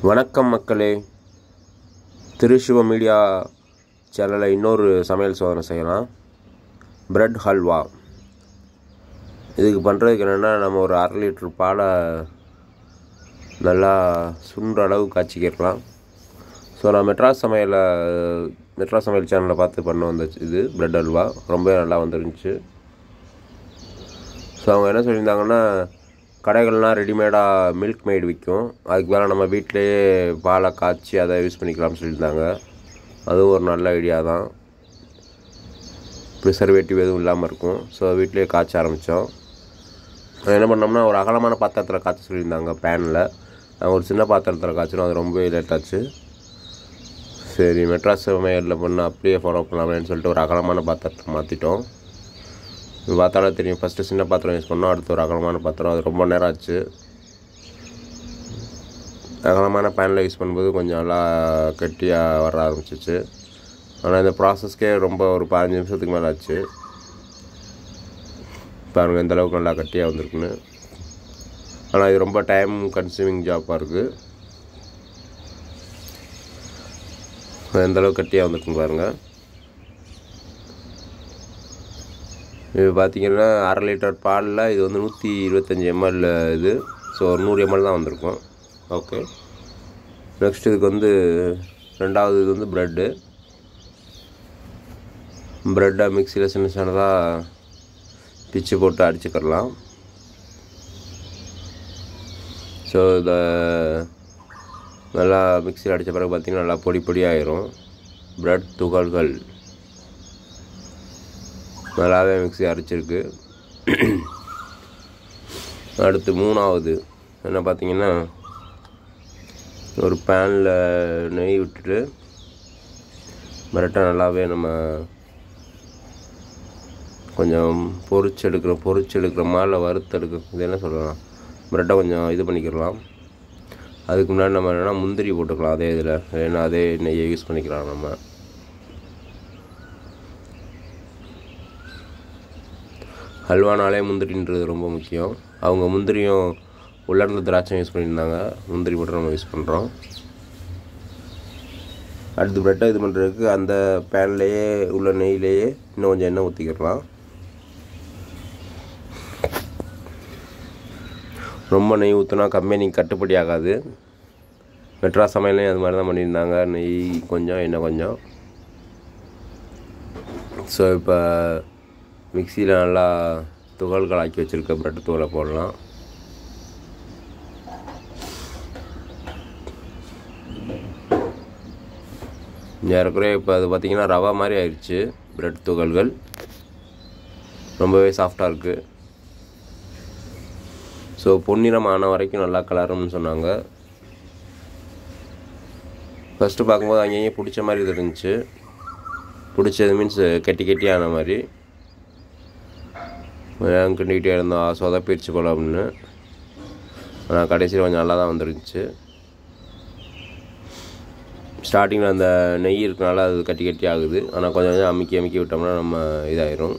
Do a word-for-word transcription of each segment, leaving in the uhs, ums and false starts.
வணக்கம் மக்களே, திருஷிவ மீடியா சேனலில் இன்னொரு சமையல் சோதனை செய்யலாம். பிரெட் ஹல்வா. இதுக்கு பண்ணுறதுக்கு என்னென்னா, நம்ம ஒரு அரை லிட்ரு பாலை நல்லா சுண்டுற அளவு காய்ச்சிக்கிடலாம். ஸோ நான் மெட்ராஸ் சமையலை மெட்ராஸ் சமையல் சேனலில் பார்த்து பண்ண வந்துச்சு இது பிரெட் ஹல்வா. ரொம்ப நல்லா வந்துருந்துச்சு. ஸோ அவங்க என்ன சொல்லியிருந்தாங்கன்னா, கடைகள்லாம் ரெடிமேடாக மில்க் மேய்டு விற்கும், அதுக்கு மேலே நம்ம வீட்டிலையே பாலை காய்ச்சி அதை யூஸ் பண்ணிக்கலாம்னு சொல்லியிருந்தாங்க. அதுவும் ஒரு நல்ல ஐடியா தான். ப்ரிசர்வேட்டிவ் எதுவும் இல்லாமல் இருக்கும். ஸோ வீட்டிலையே காய்ச்ச ஆரம்பித்தோம். என்ன பண்ணோம்னா, ஒரு அகலமான பாத்திரத்தில் காய்ச்ச சொல்லியிருந்தாங்க. பேனில் நாங்கள் ஒரு சின்ன பாத்திரத்தில் காய்ச்சினோம். அது ரொம்ப லேட்டாச்சு. சரி, மெட்ராஸ் சமையலில் பண்ண அப்படியே ஃபாலோ பண்ணலாமேன்னு சொல்லிட்டு ஒரு அகலமான பாத்திரத்தை மாற்றிட்டோம். இது பார்த்தாலே தெரியும். ஃபஸ்ட்டு சின்ன பாத்திரம் யூஸ் பண்ணோம், அடுத்து ஒரு அகலமான பாத்திரம். அது ரொம்ப நேரம் ஆச்சு. அகலமான பேனில் யூஸ் பண்ணும்போது கொஞ்சம் நல்லா கெட்டியாக வர ஆரம்பிச்சிச்சு. ஆனால் இந்த ப்ராசஸ்க்கே ரொம்ப ஒரு பதினஞ்சு நிமிஷத்துக்கு மேலே ஆச்சு. பாருங்கள் எந்த அளவுக்கு நல்லா கட்டியாக வந்திருக்குன்னு. ஆனால் இது ரொம்ப டைம் கன்சியூமிங் ஜாப்பாக இருக்குது. எந்த அளவுக்கு கட்டியாக வந்திருக்குன்னு பாருங்கள். இது பார்த்திங்கன்னா அரை லிட்டர் பாலில் இது வந்து நூற்றி இருபத்தஞ்சி எம்எல் இது. ஸோ ஒரு நூறு எம்எல் தான் வந்திருக்கும். ஓகே, நெக்ஸ்ட் இதுக்கு வந்து ரெண்டாவது இது வந்து ப்ரெட்டு. ப்ரெட்டை மிக்சியில் சின்ன சின்னதாக பிச்சு போட்டு அடிச்சுக்கிடலாம். ஸோ இதை நல்லா மிக்சியில் அடித்த பிறகு பார்த்திங்கன்னா நல்லா பொடி பொடியாகிடும் ப்ரெட் துகள்கள். நல்லாவே மிக்ஸி அரைச்சிருக்கு. அடுத்து மூணாவது என்ன பார்த்திங்கன்னா, ஒரு பேனில் நெய் விட்டுட்டு ப்ரெட்டை நல்லாவே நம்ம கொஞ்சம் பொரிச்சு எடுக்கிற பொரிச்சு எடுக்கிற மாதிரி வறுத்து எடுக்க, இது என்ன சொல்லலாம், ப்ரெட்டை கொஞ்சம் இது பண்ணிக்கிடலாம். அதுக்கு முன்னாடி நம்ம என்னென்னா முந்திரி போட்டுக்கலாம் அதே இதில். ஏன்னா அதே நெய்யை யூஸ் பண்ணிக்கலாம் நம்ம. ஹல்வானாலே முந்திரின்றது ரொம்ப முக்கியம். அவங்க முந்திரியும் உலர்ந்த திராட்சை யூஸ் பண்ணியிருந்தாங்க. முந்திரி மட்டும் நம்ம யூஸ் பண்ணுறோம். அடுத்து ப்ரெட்டை இது பண்ணுறதுக்கு அந்த பேன்லேயே உள்ள நெய்லேயே இன்னும் கொஞ்சம் எண்ணெய் ஊற்றிக்கிடலாம். ரொம்ப நெய் ஊற்றினா கம்பெனிக்கு கட்டுப்படி ஆகாது. மெட்ராஸ் சமையலையும் அது மாதிரி தான் பண்ணியிருந்தாங்க. நெய் கொஞ்சம் எண்ணெய் கொஞ்சம். ஸோ இப்போ மிக்சியில் நல்லா துகள்கள் ஆக்கி வச்சுருக்க ப்ரெட் தூளை போடலாம். ஏறக்குறைய இப்போ அது பார்த்திங்கன்னா ரவா மாதிரி ஆயிடுச்சு. ப்ரெட் துகள்கள் ரொம்பவே சாஃப்டாக இருக்குது. ஸோ பொன்னிறம் ஆன வரைக்கும் நல்லா கலரும்னு சொன்னாங்க. ஃபஸ்ட்டு பார்க்கும்போது அங்கேயே பிடிச்ச மாதிரி இருந்துச்சு. பிடிச்சது மீன்ஸ் கெட்டி கெட்டியான மாதிரி. ஏன் கிண்டிக்கிட்டே இருந்தோம் சொதப்பிடுச்சு போல் அப்படின்னு. ஆனால் கடைசியில் கொஞ்சம் நல்லா தான் வந்துருந்துச்சு. ஸ்டார்டிங்கில் அந்த நெய் இருக்கனால அது கட்டி கட்டி ஆகுது. ஆனால் கொஞ்சம் கொஞ்சம் அமுக்கி அமுக்கி விட்டோம்னா நம்ம இதாயிரும்.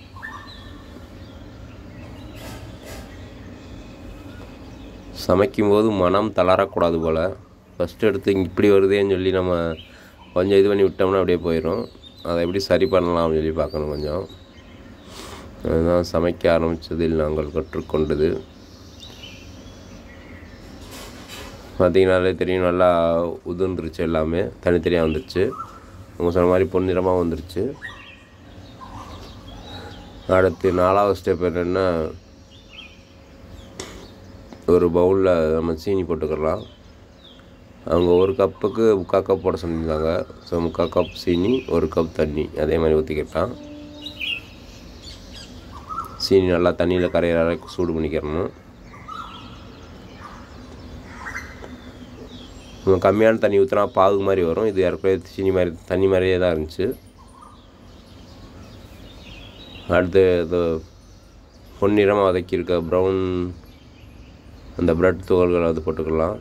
சமைக்கும்போது மனம் தளரக்கூடாது போல். ஃபஸ்ட்டு எடுத்து இப்படி வருதேன்னு சொல்லி நம்ம கொஞ்சம் இது பண்ணி விட்டோம்னா அப்படியே போயிடும். அதை எப்படி சரி பண்ணலாம் அப்படின்னு சொல்லி பார்க்கணும் கொஞ்சம். அதுதான் சமைக்க ஆரம்பித்ததில் நாங்கள் கற்றுக்கொண்டது. பார்த்திங்கனாலே தெரியும், நல்லா உதிர்ந்துருச்சு. எல்லாமே தனித்தனியாக வந்துருச்சு. அவங்க சொன்ன மாதிரி பொன்னிறமாக வந்துருச்சு. அடுத்து நாலாவது ஸ்டெப் என்னென்னா, ஒரு பவுலில் நம்ம சீனி போட்டுக்கலாம். அவங்க ஒரு கப்புக்கு முக்கால் கப் போட சொல்லியிருந்தாங்க. ஸோ முக்கால் கப் சீனி, ஒரு கப் தண்ணி அதே மாதிரி ஊற்றிக்கிட்டான். சீனி நல்லா தண்ணியில் கரையிற அளவுக்கு சூடு பண்ணிக்கிறணும். நம்ம கம்மியான தண்ணி ஊற்றினா பாகு மாதிரி வரும். இது ஏற்கனவே சீனி மாதிரி தண்ணி மாதிரியே தான் இருந்துச்சு. அடுத்து இது பொன்னிறமாக வதக்கியிருக்க ப்ரௌன் அந்த ப்ரெட் துகள்களை அது போட்டுக்கலாம்.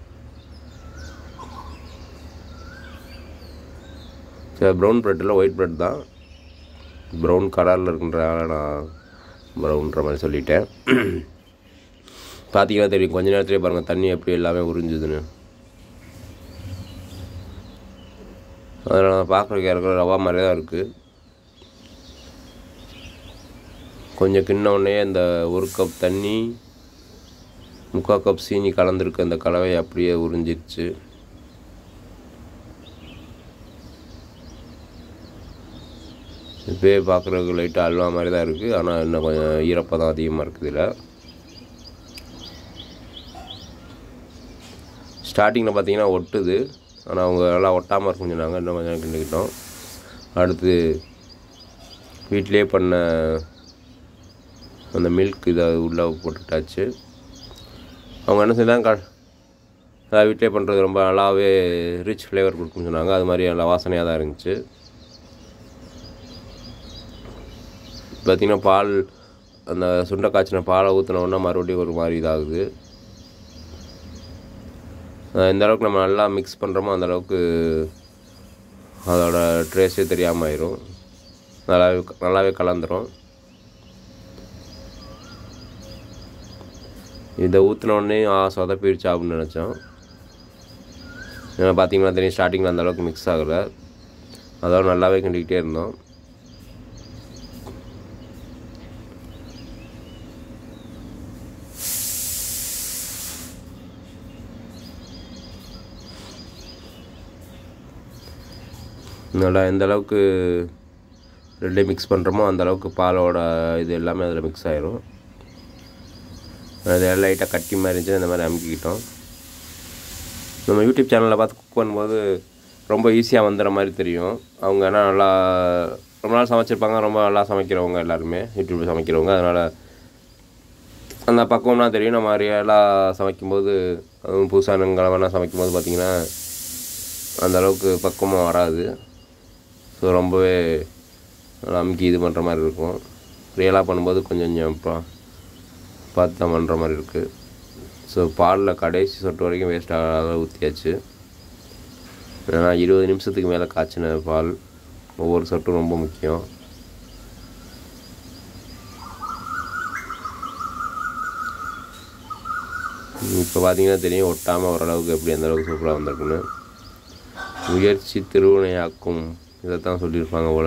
சரி, ப்ரௌன் ப்ரெட்டில் ஒயிட் ப்ரெட் தான். ப்ரௌன் கலரில் இருக்குன்றதால நான் ப்ரௌன்ற மாதிரி சொல்லிட்டேன். பார்த்தீங்கன்னா தெரியும், கொஞ்ச நேரத்துலேயே பாருங்கள் தண்ணி எப்படி எல்லாமே உறிஞ்சுதுன்னு. அதில் பார்க்குறதுக்கு இருக்கிற ரவா மாதிரி தான் இருக்குது. கொஞ்சம் கிண்ணோடனே அந்த ஒரு கப் தண்ணி முக்கால் கப் சீனி கலந்துருக்கு. அந்த கலவை அப்படியே உறிஞ்சிருச்சு. இப்போயே பார்க்குறதுக்கு லைட்டாக அல்வா மாதிரி தான் இருக்குது. ஆனால் இன்னும் கொஞ்சம் ஈரப்பதம் அதிகமாக இருக்குது. இதில் ஸ்டார்டிங்கில் பார்த்தீங்கன்னா ஒட்டுது. ஆனால் அவங்க நல்லா ஒட்டாமல் இருக்குன்னு சொன்னாங்க. இன்னும் கொஞ்சம் கிண்டிக்கிட்டோம். அடுத்து வீட்டிலே பண்ண அந்த மில்க் இதை உள்ளே போட்டுட்டாச்சு. அவங்க என்ன செஞ்சாங்க, க வீட்டிலே பண்ணுறது ரொம்ப நல்லாவே ரிச் ஃப்ளேவர் கொடுக்குன்னு சொன்னாங்க. அது மாதிரி நல்லா வாசனையாக தான் இருந்துச்சு. பார்த்திங்கன்னா பால் அந்த சுண்டை காய்ச்சின பாலை ஊற்றினோன்னா மறுபடியும் ஒரு மாதிரி இதாகுது. எந்த அளவுக்கு நம்ம நல்லா மிக்ஸ் பண்ணுறோமோ அந்தளவுக்கு அதோட டேஸ்ட்டே தெரியாமல் ஆயிரும். நல்லாவே நல்லாவே கலந்துரும். இதை ஊற்றினோடனே ஆ சொதப்பிடுச்சா அப்படின்னு நினச்சோம். ஏன்னா பார்த்திங்கன்னா தெரியும் ஸ்டார்டிங்கில் அந்தளவுக்கு மிக்ஸ் ஆகலை. அதோட நல்லாவே கிண்டிக்கிட்டே இருந்தோம். நல்லா எந்த அளவுக்கு ரெண்டே மிக்ஸ் பண்ணுறோமோ அந்தளவுக்கு பாலோட இது எல்லாமே அதில் மிக்ஸ் ஆகிரும். அது லைட்டாக கட்டி மாதிரி இருந்துச்சு. அந்த மாதிரி அமுக்கிக்கிட்டோம். நம்ம யூடியூப் சேனலில் பார்த்து குக் பண்ணும்போது ரொம்ப ஈஸியாக வந்துடுற மாதிரி தெரியும். அவங்க ஆனால் நல்லா ரொம்ப நாள் சமைச்சிருப்பாங்க. ரொம்ப நல்லா சமைக்கிறவங்க எல்லாருமே யூடியூப்பில் சமைக்கிறவங்க. அதனால் அந்த பக்குவம்லாம் தெரியும். நம்ம ரியலாக சமைக்கும்போது அதுவும் புதுசானங்களெல்லாம் சமைக்கும்போது பார்த்திங்கன்னா அந்தளவுக்கு பக்குவமாக வராது. ஸோ ரொம்பவே அமுக்கி இது பண்ணுற மாதிரி இருக்கும். ரியலாக பண்ணும்போது கொஞ்சம் கொஞ்சம் பார்த்து தான் பண்ணுற மாதிரி இருக்குது. ஸோ பாலில் கடைசி சொட்டு வரைக்கும் வேஸ்ட்டாக ஊற்றியாச்சு. ஏன்னா இருபது நிமிஷத்துக்கு மேலே காய்ச்சின பால். ஒவ்வொரு சொட்டும் ரொம்ப முக்கியம். இப்போ பார்த்தீங்கன்னா தெரியும் ஒட்டாமல் ஓரளவுக்கு எப்படி அந்தளவுக்கு சூப்பராக வந்திருக்குன்னு. முயற்சி திருவினையாக்கும் இதைத்தான் சொல்லியிருப்பாங்க போல்.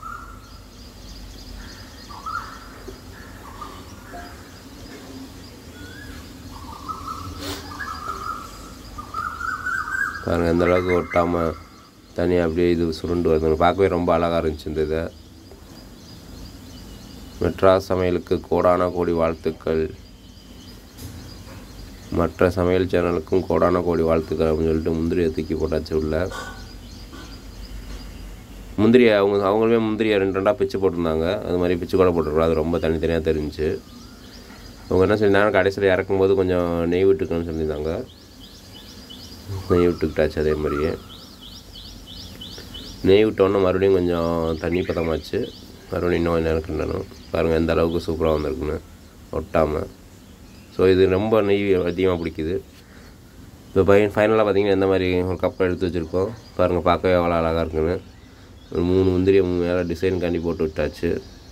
பாருங்கள் எந்த அளவுக்கு ஒட்டாமல் தனியாக அப்படியே இது சுருண்டு வருது. பார்க்கவே ரொம்ப அழகாக இருந்துச்சு இந்த இதை. மெட்ராஸ் சமையலுக்கு கோடான கோடி வாழ்த்துக்கள். மற்ற சமையல் சேனலுக்கும் கோடான கோடி வாழ்த்துக்கள் அப்படின்னு சொல்லிட்டு முந்திரியை தூக்கி போட்டாச்சு உள்ள. முந்திரியை அவங்க அவங்களுமே முந்திரியை ரெண்டு ரெண்டாக பிச்சு போட்டிருந்தாங்க. அது மாதிரி பிச்சு கூட போட்டுருக்கோம். அது ரொம்ப தனித்தனியாக தெரிஞ்சிச்சு. அவங்க என்ன சொல்லியிருந்தாங்க, கடைசியில் இறக்கும்போது கொஞ்சம் நெய் விட்டுக்கணும்னு சொல்லியிருந்தாங்க. நெய் விட்டுக்கிட்டாச்சு. அதே மாதிரியே நெய் விட்டோன்னா மறுபடியும் கொஞ்சம் தண்ணி பதமாச்சு. மறுபடியும் இன்னும் கொஞ்சம் நேரம் கிண்டணும். பாருங்கள் எந்த அளவுக்கு சூப்பராக வந்திருக்குன்னு ஒட்டாமல். ஸோ இது ரொம்ப நெய் அதிகமாக பிடிக்குது. இப்போ பையன் ஃபைனலாக பார்த்திங்கன்னா எந்த மாதிரி ஒரு கப்பை எடுத்து வச்சுருக்கோம். பாருங்கள் பார்க்கவே எவ்வளோ அழகாக இருக்குன்னு. ஒரு மூணு முந்திரியை மேலே டிசைன் காண்டி போட்டு விட்டாச்சு.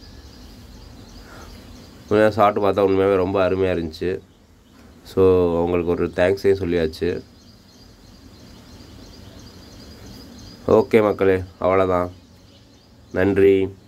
உண்மையாக சாப்பிட்டு பார்த்தா உண்மையாகவே ரொம்ப அருமையாக இருந்துச்சு. ஸோ அவங்களுக்கு ஒரு தேங்க்ஸையும் சொல்லியாச்சு. ஓகே மக்களே, அவ்வளோதான். நன்றி.